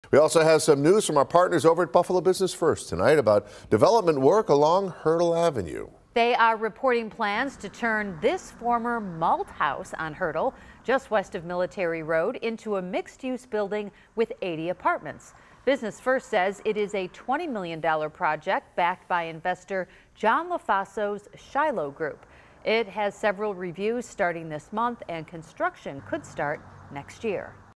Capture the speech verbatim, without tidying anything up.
We also have some news from our partners over at Buffalo Business First tonight about development work along Hertel Avenue. They are reporting plans to turn this former malt house on Hertel, just west of Military Road, into a mixed-use building with eighty apartments. Business First says it is a twenty million dollar project backed by investor John LoFaso's Shylo Group. It has several reviews starting this month, and construction could start next year.